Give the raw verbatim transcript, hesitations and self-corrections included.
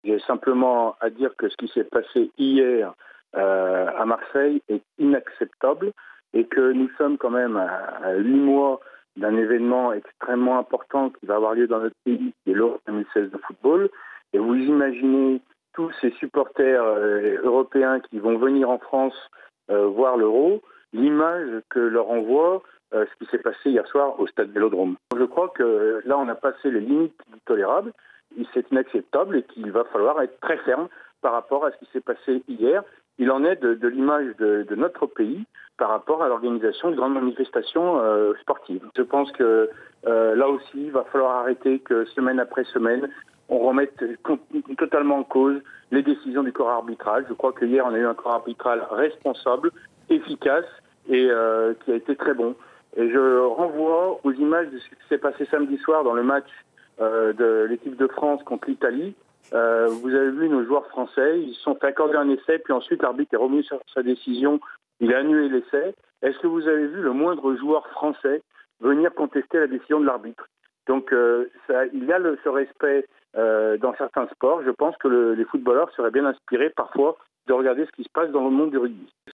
J'ai simplement à dire que ce qui s'est passé hier euh, à Marseille est inacceptable et que nous sommes quand même à huit mois d'un événement extrêmement important qui va avoir lieu dans notre pays, qui est l'Euro deux mille seize de football. Et vous imaginez tous ces supporters euh, européens qui vont venir en France euh, voir l'Euro, l'image que leur envoie euh, ce qui s'est passé hier soir au stade Vélodrome. Je crois que là, on a passé les limites du tolérable. C'est inacceptable et qu'il va falloir être très ferme par rapport à ce qui s'est passé hier. Il en est de, de l'image de, de notre pays par rapport à l'organisation de grandes manifestations euh, sportives. Je pense que euh, là aussi, il va falloir arrêter que semaine après semaine, on remette totalement en cause les décisions du corps arbitral. Je crois que hier, on a eu un corps arbitral responsable, efficace et euh, qui a été très bon. Et je renvoie aux images de ce qui s'est passé samedi soir dans le match euh, de l'équipe de France contre l'Italie. Euh, vous avez vu nos joueurs français, ils se sont fait accorder un essai, puis ensuite l'arbitre est revenu sur sa décision, il a annulé l'essai. Est-ce que vous avez vu le moindre joueur français venir contester la décision de l'arbitre? Donc euh, ça, il y a le, ce respect euh, dans certains sports. Je pense que le, les footballeurs seraient bien inspirés parfois de regarder ce qui se passe dans le monde du rugby.